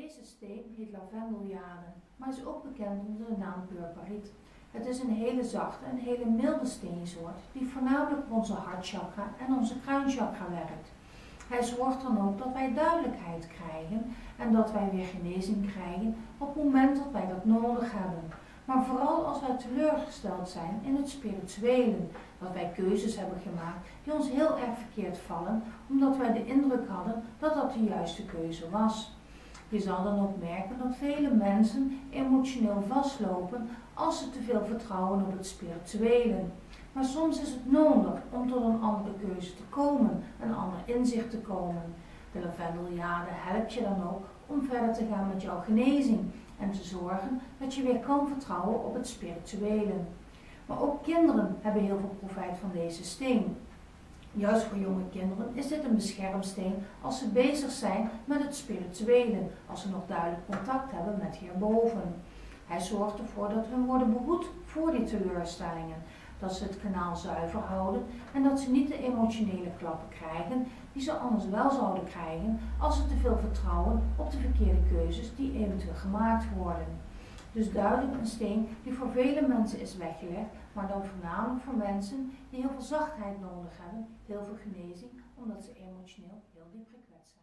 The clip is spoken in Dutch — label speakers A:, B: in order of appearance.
A: Deze steen heet lavendeljade, maar is ook bekend onder de naam purperiet. Het is een hele zachte en hele milde steensoort die voornamelijk op onze hartchakra en onze kruinchakra werkt. Hij zorgt dan ook dat wij duidelijkheid krijgen en dat wij weer genezing krijgen op het moment dat wij dat nodig hebben. Maar vooral als wij teleurgesteld zijn in het spirituele, dat wij keuzes hebben gemaakt die ons heel erg verkeerd vallen, omdat wij de indruk hadden dat dat de juiste keuze was. Je zal dan ook merken dat vele mensen emotioneel vastlopen als ze te veel vertrouwen op het spirituele. Maar soms is het nodig om tot een andere keuze te komen, een ander inzicht te komen. De lavendeljade helpt je dan ook om verder te gaan met jouw genezing en te zorgen dat je weer kan vertrouwen op het spirituele. Maar ook kinderen hebben heel veel profijt van deze steen. Juist voor jonge kinderen is dit een beschermsteen als ze bezig zijn met het spirituele, als ze nog duidelijk contact hebben met hierboven. Hij zorgt ervoor dat hun worden behoed voor die teleurstellingen, dat ze het kanaal zuiver houden en dat ze niet de emotionele klappen krijgen die ze anders wel zouden krijgen als ze te veel vertrouwen op de verkeerde keuzes die eventueel gemaakt worden. Dus duidelijk een steen die voor vele mensen is weggelegd, maar dan voornamelijk voor mensen die heel veel zachtheid nodig hebben, heel veel genezing, omdat ze emotioneel heel diep gekwetst zijn.